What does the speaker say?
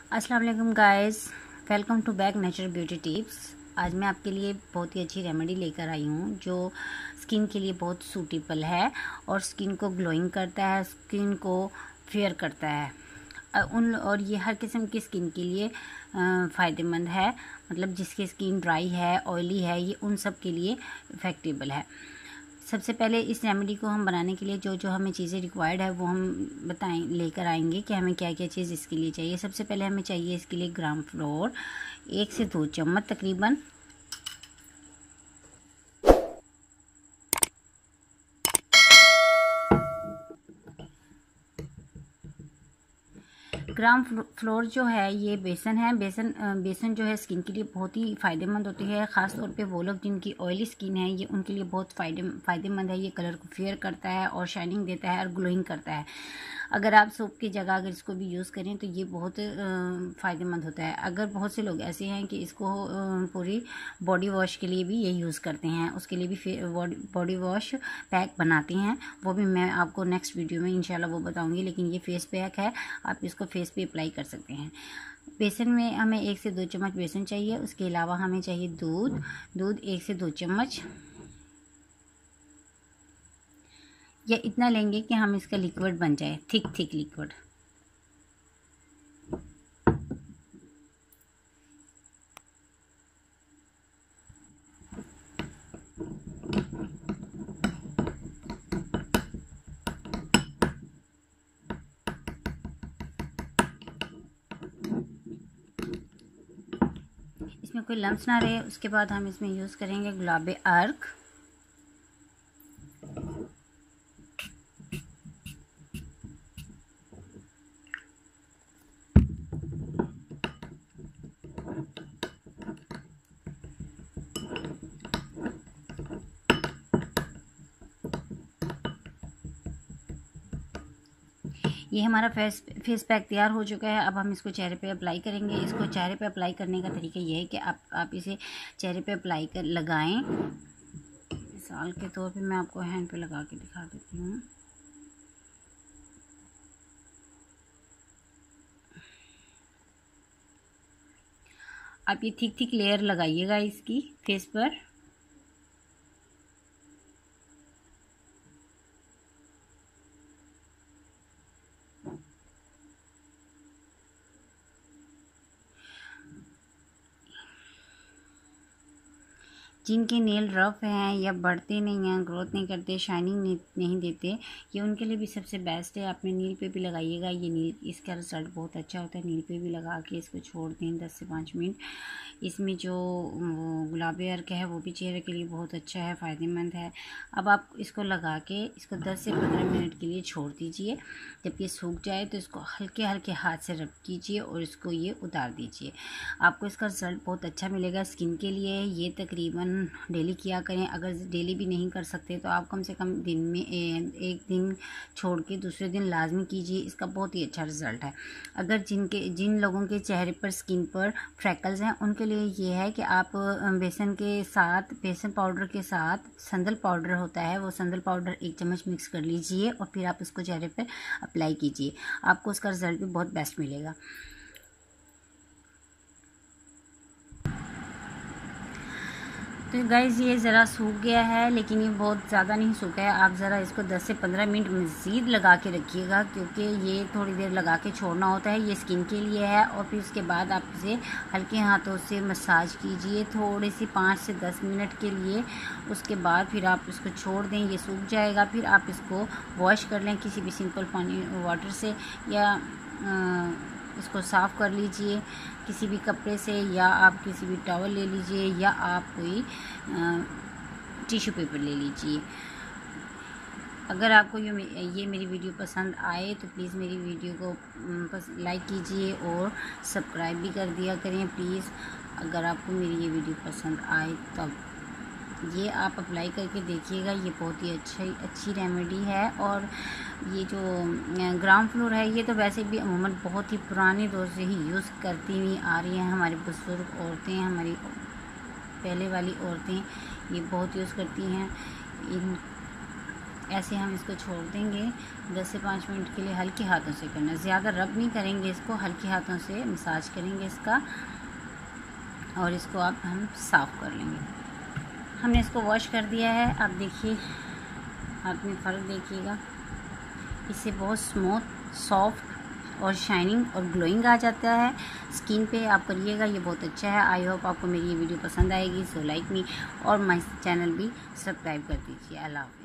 अस्सलाम वालेकुम guys, welcome to back nature beauty tips. आज मैं आपके लिए बहुत ही अच्छी रेमेडी लेकर आई हूँ जो स्किन के लिए बहुत सूटेबल है और स्किन को ग्लोइंग करता है, स्किन को फेयर करता है। और ये हर किस्म की स्किन के लिए फ़ायदेमंद है। मतलब जिसकी स्किन ड्राई है, ऑयली है, ये उन सब के लिए इफ़ेक्टेबल है। सबसे पहले इस रेमेडी को हम बनाने के लिए जो जो हमें चीज़ें रिक्वायर्ड है वो हम लेकर आएंगे कि हमें क्या क्या चीज़ इसके लिए चाहिए। सबसे पहले हमें चाहिए इसके लिए ग्राम फ्लोर 1 से 2 चम्मच तकरीबन। ग्राम फ्लोर जो है ये बेसन है। बेसन जो है स्किन के लिए बहुत ही फ़ायदेमंद होती है। ख़ास तौर पे वो लोग जिनकी ऑयली स्किन है ये उनके लिए बहुत फ़ायदेमंद है। ये कलर को फेयर करता है और शाइनिंग देता है और ग्लोइंग करता है। अगर आप सोप की जगह अगर इसको भी यूज़ करें तो ये बहुत फ़ायदेमंद होता है। अगर बहुत से लोग ऐसे हैं कि इसको पूरी बॉडी वॉश के लिए भी ये यूज़ करते हैं, उसके लिए भी बॉडी वॉश पैक बनाते हैं, वो भी मैं आपको नेक्स्ट वीडियो में इंशाल्लाह वो बताऊंगी। लेकिन ये फेस पैक है, आप इसको फेस पे अप्लाई कर सकते हैं। बेसन में हमें 1 से 2 चम्मच बेसन चाहिए। उसके अलावा हमें चाहिए दूध 1 से 2 चम्मच, या इतना लेंगे कि हम इसका लिक्विड बन जाए, थिक लिक्विड। इसमें कोई लम्स ना रहे। उसके बाद हम इसमें यूज़ करेंगे गुलाब अर्क, ये हमारा फेस पैक तैयार हो चुका है। अब हम इसको चेहरे पे अप्लाई करेंगे। इसको चेहरे पे अप्लाई करने का तरीका ये है कि आप इसे चेहरे पे अप्लाई कर लगाएं। मिसाल के तौर पे मैं आपको हैंड पे लगा के दिखा देती हूँ। आप ये थिक लेयर लगाइएगा इसकी फेस पर। जिनके नेल रफ हैं या बढ़ते नहीं हैं, ग्रोथ नहीं करते, शाइनिंग नहीं देते, ये उनके लिए भी सबसे बेस्ट है। अपने नील पे भी लगाइएगा। ये नील, इसका रिजल्ट बहुत अच्छा होता है। नील पे भी लगा के इसको छोड़ दें 10 से 5 मिनट। इसमें जो गुलाबी अर्क है वो भी चेहरे के लिए बहुत अच्छा है, फ़ायदेमंद है। अब आप इसको लगा के इसको 10 से 15 मिनट के लिए छोड़ दीजिए। जब ये सूख जाए तो इसको हल्के हल्के हाथ से रब कीजिए और इसको ये उतार दीजिए। आपको इसका रिजल्ट बहुत अच्छा मिलेगा स्किन के लिए। ये तकरीबन डेली किया करें। अगर डेली भी नहीं कर सकते तो आप कम से कम दिन में एक दिन छोड़ के दूसरे दिन लाजमी कीजिए। इसका बहुत ही अच्छा रिजल्ट है। अगर जिन लोगों के चेहरे पर, स्किन पर फ्रैकल्स हैं, उनके लिए ये है कि आप बेसन पाउडर के साथ संदल पाउडर होता है, वो संदल पाउडर 1 चम्मच मिक्स कर लीजिए और फिर आप इसको चेहरे पर अप्लाई कीजिए। आपको उसका रिजल्ट भी बहुत बेस्ट मिलेगा। तो गाइज़ ये ज़रा सूख गया है, लेकिन ये बहुत ज़्यादा नहीं सूखा है। आप ज़रा इसको 10 से 15 मिनट मज़ीद लगा के रखिएगा, क्योंकि ये थोड़ी देर लगा के छोड़ना होता है। ये स्किन के लिए है। और फिर उसके बाद आप इसे हल्के हाथों से मसाज कीजिए थोड़ी सी 5 से 10 मिनट के लिए। उसके बाद फिर आप इसको छोड़ दें, ये सूख जाएगा। फिर आप इसको वॉश कर लें किसी भी सिंपल पानी वाटर से, या इसको साफ़ कर लीजिए किसी भी कपड़े से, या आप किसी भी टॉवल ले लीजिए, या आप कोई टिश्यू पेपर ले लीजिए। अगर आपको ये मेरी वीडियो पसंद आए तो प्लीज़ मेरी वीडियो को लाइक कीजिए और सब्सक्राइब भी कर दिया करें प्लीज़। अगर आपको मेरी ये वीडियो पसंद आए तो ये आप अप्लाई करके देखिएगा। ये बहुत ही अच्छी रेमेडी है। और ये जो ग्राम फ्लोर है ये तो वैसे भी अमूमन बहुत ही पुराने दौर से ही यूज़ करती हुई आ रही हैं। हमारी बुजुर्ग औरतें, हमारी पहले वाली औरतें ये बहुत यूज़ करती हैं। ऐसे हम इसको छोड़ देंगे 10 से 5 मिनट के लिए। हल्के हाथों से करना, ज़्यादा रब नहीं करेंगे इसको, हल्के हाथों से मसाज करेंगे इसका। और इसको अब हम साफ़ कर लेंगे। हमने इसको वॉश कर दिया है। आप देखिए हाथ में फ़र्क देखिएगा, इससे बहुत स्मूथ, सॉफ्ट और शाइनिंग और ग्लोइंग आ जाता है स्किन पे। आप करिएगा, ये बहुत अच्छा है। आई होप आपको मेरी ये वीडियो पसंद आएगी। सो लाइक मी और माय चैनल भी सब्सक्राइब कर दीजिए। अल्लाह हाफ़िज़।